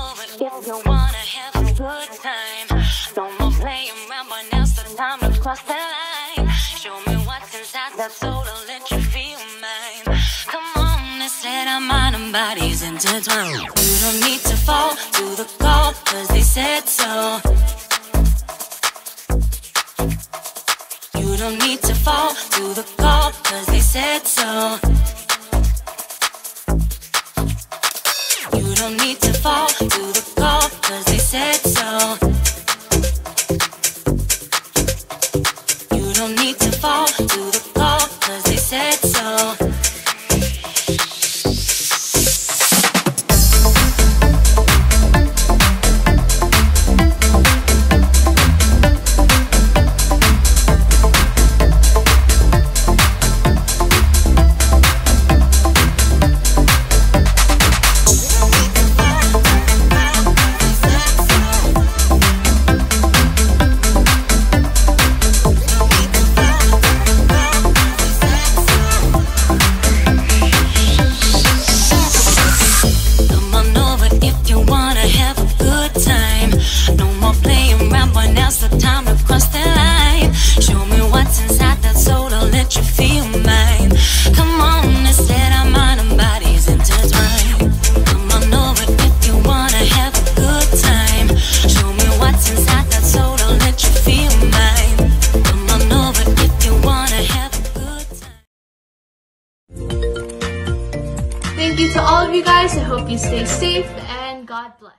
over if you wanna have a good time. No more playing around, but now's the time to cross the line. Show me what's inside that soul, I'll let you feel mine. Come on, let's let our mind and bodies intertwine. You don't need to fall to the call, cause they said so. You don't need to fall to the call, cause they said so. You don't need to fall to the call, cause they said so. You don't need to fall to the call, cause they said so. Thank you to all of you guys. I hope you stay safe and God bless.